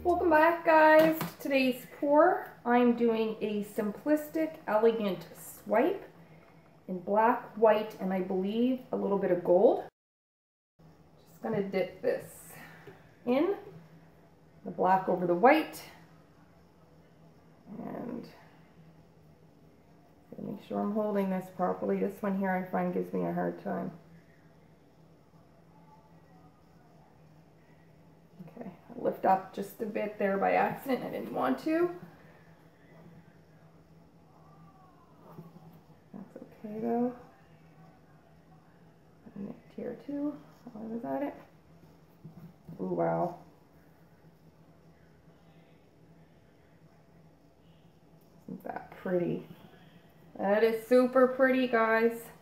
Welcome back, guys. Today's pour, I'm doing a simplistic, elegant swipe in black, white, and I believe a little bit of gold. Just gonna dip this in, the black over the white, and make sure I'm holding this properly. This one here I find gives me a hard time. Okay, I lift up just a bit there by accident. I didn't want to. That's okay though. I nicked here too while I was at it. Ooh, wow. Isn't that pretty? That is super pretty, guys.